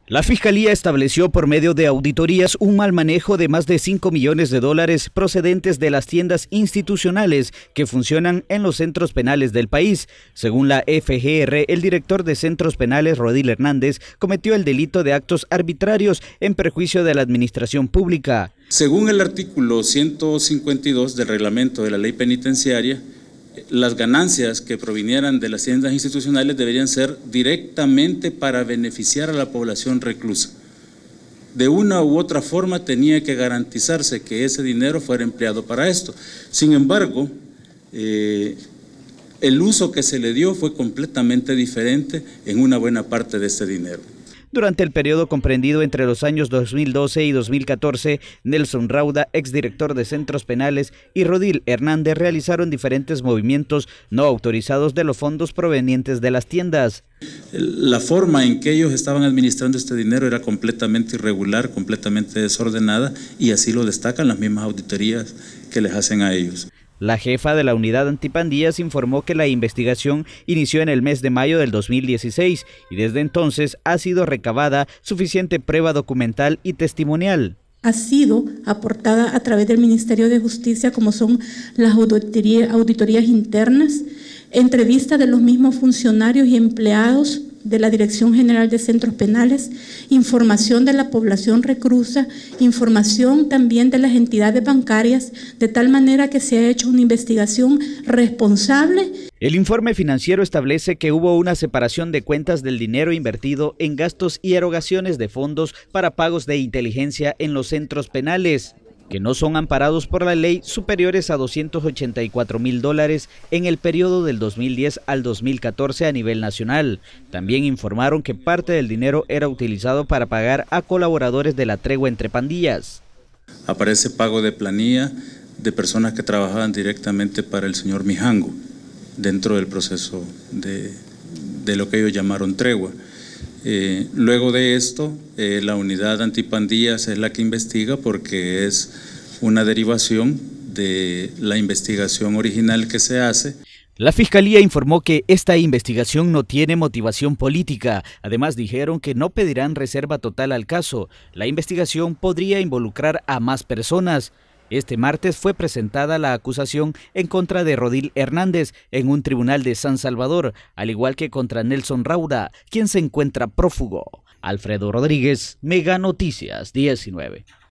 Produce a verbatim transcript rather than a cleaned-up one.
La Fiscalía estableció por medio de auditorías un mal manejo de más de cinco millones de dólares procedentes de las tiendas institucionales que funcionan en los centros penales del país. Según la F G R, el director de centros penales, Rodil Hernández, cometió el delito de actos arbitrarios en perjuicio de la administración pública. Según el artículo ciento cincuenta y dos del reglamento de la ley penitenciaria, las ganancias que provinieran de las tiendas institucionales deberían ser directamente para beneficiar a la población reclusa. De una u otra forma tenía que garantizarse que ese dinero fuera empleado para esto. Sin embargo, eh, el uso que se le dio fue completamente diferente en una buena parte de este dinero. Durante el periodo comprendido entre los años dos mil doce y dos mil catorce, Nelson Rauda, exdirector de centros penales, y Rodil Hernández realizaron diferentes movimientos no autorizados de los fondos provenientes de las tiendas. La forma en que ellos estaban administrando este dinero era completamente irregular, completamente desordenada, y así lo destacan las mismas auditorías que les hacen a ellos. La jefa de la unidad antipandillas informó que la investigación inició en el mes de mayo del dos mil dieciséis y desde entonces ha sido recabada suficiente prueba documental y testimonial. Ha sido aportada a través del Ministerio de Justicia, como son las auditorías, auditorías internas, entrevistas de los mismos funcionarios y empleados de la Dirección General de Centros Penales, información de la población reclusa, información también de las entidades bancarias, de tal manera que se ha hecho una investigación responsable. El informe financiero establece que hubo una separación de cuentas del dinero invertido en gastos y erogaciones de fondos para pagos de inteligencia en los centros penales, que no son amparados por la ley, superiores a doscientos ochenta y cuatro mil dólares en el periodo del dos mil diez al dos mil catorce a nivel nacional. También informaron que parte del dinero era utilizado para pagar a colaboradores de la tregua entre pandillas. Aparece pago de planilla de personas que trabajaban directamente para el señor Mijango, dentro del proceso de, de lo que ellos llamaron tregua. Eh, luego de esto, eh, la unidad antipandillas es la que investiga porque es una derivación de la investigación original que se hace. La Fiscalía informó que esta investigación no tiene motivación política. Además, dijeron que no pedirán reserva total al caso. La investigación podría involucrar a más personas. Este martes fue presentada la acusación en contra de Rodil Hernández en un tribunal de San Salvador, al igual que contra Nelson Rauda, quien se encuentra prófugo. Alfredo Rodríguez, Mega Noticias diecinueve.